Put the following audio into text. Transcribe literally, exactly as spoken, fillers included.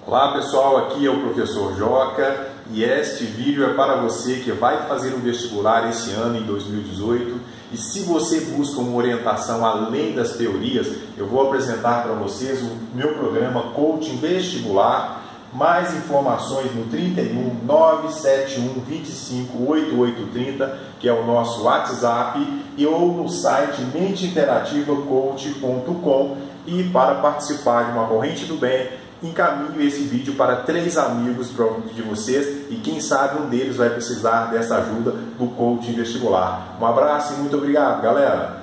Olá pessoal, aqui é o professor Joca e este vídeo é para você que vai fazer o vestibular esse ano em dois mil e dezoito. E se você busca uma orientação além das teorias, eu vou apresentar para vocês o meu programa Coaching Vestibular. Mais informações no trinta e um, nove sete um, vinte e cinco, oitenta e oito trinta, que é o nosso WhatsApp, e ou no site mente interativa coach ponto com. E para participar de uma corrente do bem, encaminho esse vídeo para três amigos de vocês e quem sabe um deles vai precisar dessa ajuda do coaching vestibular. Um abraço e muito obrigado, galera!